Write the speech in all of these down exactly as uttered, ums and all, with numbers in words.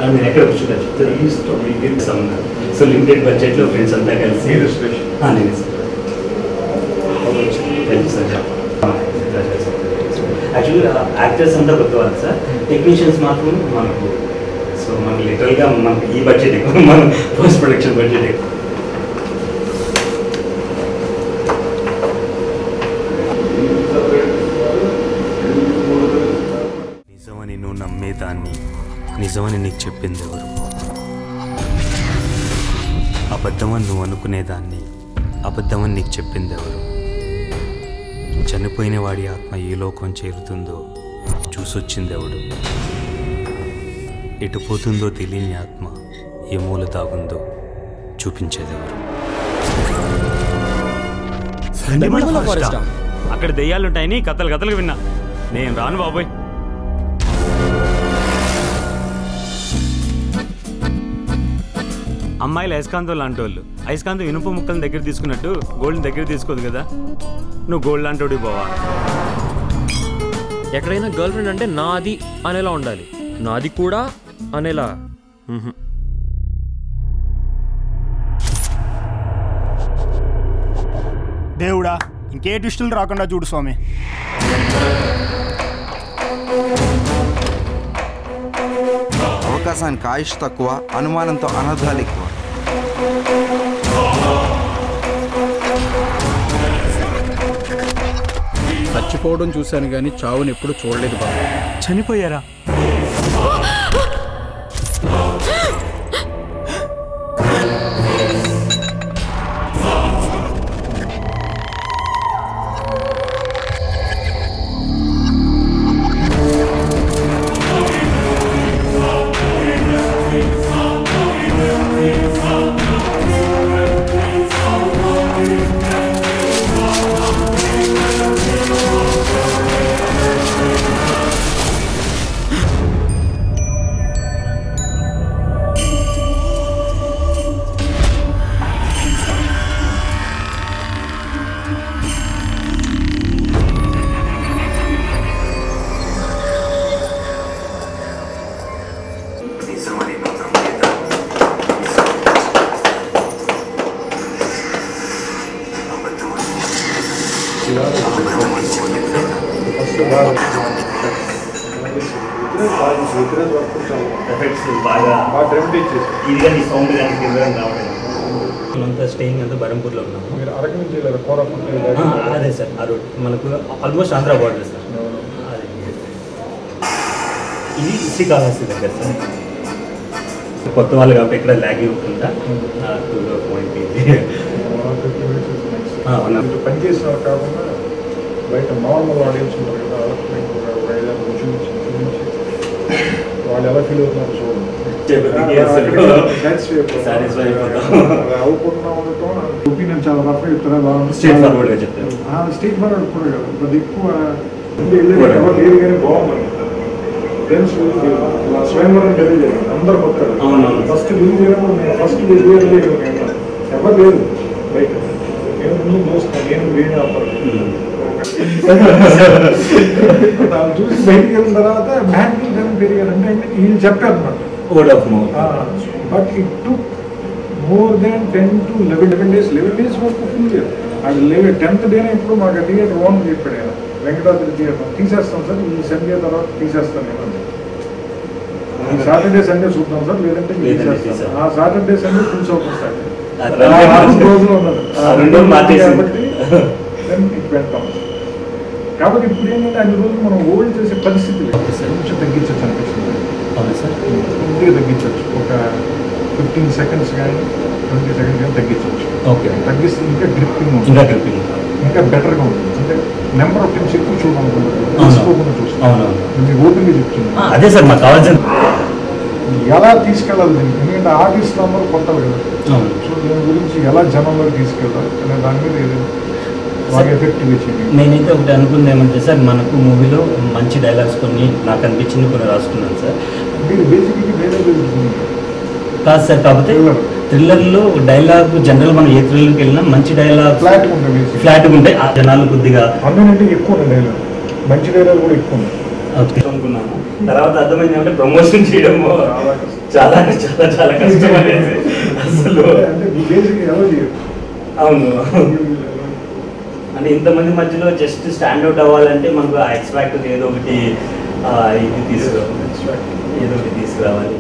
మీరు ఎక్కడ కూర్చుంటారు ఈస్ట్ సో లిమిటెడ్ బడ్జెట్లో ఫ్రెండ్స్ అంతా కలిసి నేను సార్ యాక్చువల్గా యాక్టర్స్ అంతా కొత్త వాళ్ళు సార్, టెక్నీషియన్స్ మాత్రం మనకు సో మనకు లిటరల్గా మనకు ఈ బడ్జెట్ ఎక్కువ, మనం పోస్ట్ ప్రొడక్షన్ బడ్జెట్ ఎక్కువ. నిజమని నువ్వు నమ్మేదాన్ని నిజమని నీకు చెప్పింది ఎవరు? అబద్ధమని నువ్వు అనుకునేదాన్ని అబద్ధమని నీకు చెప్పింది ఎవరు? చనిపోయిన వాడి ఆత్మ ఏ లోకం చేరుతుందో చూసొచ్చింది ఎవడు? ఎటు పోతుందో తెలియని ఆత్మ ఏ మూల దాగుందో చూపించేది ఎవరు? అక్కడ దెయ్యాలుంటాయని కథలు కథలు విన్నా, నేను రాను బాబోయ్. అమ్మాయిలు అయస్కాంతం లాంటి వాళ్ళు, అయస్కాంతం ఇనుప ముక్కలను దగ్గర తీసుకున్నట్టు గోల్డ్ని దగ్గర తీసుకోదు కదా, నువ్వు గోల్డ్ లాంటి పోవా. ఎక్కడైనా గర్ల్ ఫ్రెండ్ అంటే నాది అనేలా ఉండాలి, నాది కూడా అనేలా. దేవుడా ఇంకే ట్విస్టులు రాకుండా చూడు స్వామి. అవకాశానికి ఆయుష్ తక్కువ, అనుమానంతో అనర్థాలు ఎక్కువ. చచ్చిపోవడం చూశాను కానీ చావుని ఎప్పుడు చూడలేదు బాబు. చనిపోయారా? అంతా స్టేయింగ్ అంతా బరంపూర్లో ఉన్నాము. అదే సార్ ఆ రూట్ మనకు ఆల్మోస్ట్ ఆంధ్ర బార్డర్ సార్. ఇది శ్రీకాళహస్తి దగ్గర సార్. కొత్త వాళ్ళు కాబట్టి ఎక్కడ ల్యాగ్ ఇవ్వకుండా టూలో పాయింట్ పనిచేసిన కాకుండా బయట నార్మల్ ఆడియన్స్ ఉంటారు కదా, వాళ్ళు ఎలా ఫీల్ అవుతున్నారు చూడండి. అవ్వకుండా ఉండటం ఒపీనియన్ చాలా రఫ్ చెప్తారా, స్ట్రైట్ ఫార్వర్డ్గా చెప్తారు. స్ట్రైట్ ఫార్వర్డ్ కూడా కాదు, అది ఎక్కువ ఎవరు లేదు కానీ బాగుంది. ఫ్రెండ్స్ స్వయంవరం తెలియజేయాలి, అందరు కొత్తారు. ఫస్ట్ రిలీజ్ చేయడం ఫస్ట్ ఎవరు లేదు బయట. నేను ముందు చూస్తాను, నేను వేరే ఆఫర్ చూసి బయటికి వెళ్ళిన తర్వాత బ్యాంకింగ్ జనం పెరిగారంటే వీళ్ళు చెప్పారు అన్నమాట. But it took more than ten to eleven eleven days eleven days వరకు ఫుల్ ఇయర్. అది లెవెన్ టెన్త్ డేనే ఇప్పుడు మాకు థియేటర్ ఓన్ చెప్పాడు ఆయన, వెంకటాద్రి థియేటర్ తీసేస్తాం సార్, ఈ సండే తర్వాత తీసేస్తాను నేను. సాటర్డే సండే చూద్దాం సార్, లేదంటే తీసేస్తాను. ఆ సాటర్డే సండే ఫుల్ సౌకర్యం సార్ రోజులు ఉన్నది కాబట్టి పెడతాం. కాబట్టి ఇప్పుడు ఏంటంటే అన్ని రోజులు మనం హోల్డ్ చేసే పరిస్థితి కొంచెం తగ్గించవచ్చు అనిపిస్తుంది. అవును సార్, కొద్దిగా తగ్గించవచ్చు, ఒక ఫిఫ్టీన్ సెకండ్స్ కానీ ట్వంటీ సెకండ్స్ కానీ తగ్గించవచ్చు. ఓకే, తగ్గిస్తే ఇంకా గ్రిప్పింగ్ ఇంకా గ్రిప్పింగ్ ఇంకా బెటర్గా ఉంటుంది. అంటే నెంబర్ ఆఫ్ టైమ్స్ ఎక్కువ చూడాలనుకుంటున్నాను, తీసుకోకుండా చూస్తాను. మీకు ఓపెన్గా చెప్తున్నాను. అదే సార్ మాకు కావాల్సిన ఎలా తీసుకెళ్ళాలి దీనికి, ఎందుకంటే ఆర్టిస్టులు అందరూ కొత్తలు కదా. సో దీని గురించి ఎలా జనంలోకి తీసుకెళ్ళాలి అనే దాని మీద ఏదైనా బాగా ఎఫెక్టివ్గా చేయండి. నేనైతే ఒకటి అనుకుంది ఏమంటే సార్, మనకు మూవీలో మంచి డైలాగ్స్ కొన్ని నాకు అనిపించింది, కొన్ని రాసుకున్నాను సార్. మీరు బేసిక్గా వేరే కాదు సార్, కాకపోతే థ్రిల్లర్లో డైలాగ్ జనరల్ మనం ఏ థ్రిల్లర్కి వెళ్ళినా మంచి డైలాగ్ ఫ్లాట్ ఉంటుంది, ఫ్లాట్గా ఉంటాయి. ఆ జనాలు కొద్దిగా అందుకంటే ఎక్కువ ఉన్నాయి డైలాగ్, మంచి డైలాగ్ కూడా ఎక్కువ ఉన్నాయి అనుకున్నాను. తర్వాత అర్థమైంది ఏమంటే ప్రమోషన్ చేయడం చాలా చాలా చాలా కష్టం అనేది అసలు. అంటే మీ బేసిక్ ఎలా చేయరు? అవును, అంటే ఇంతమంది మధ్యలో జస్ట్ స్టాండ్అవుట్ అవ్వాలంటే మనకు ఆ ఎక్స్ట్రాక్ట్ ఏదో ఒకటి ఇది తీసుకురా ఏదో ఒకటి తీసుకురావాలి.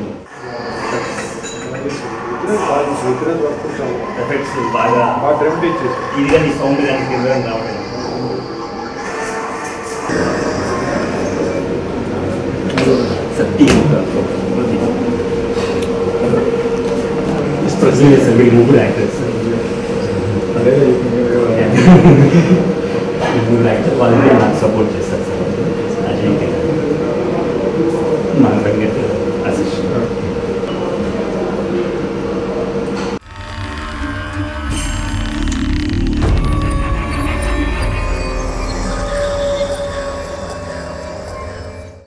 ఎఫెక్ట్స్ బాగా ఇది కానీ సౌండ్ కానీ కింద రావడం. వీళ్ళు ముగ్గురు యాక్టర్స్ ముగ్గురు యాక్టర్ వాళ్ళని నాకు సపోర్ట్ చేస్తారు.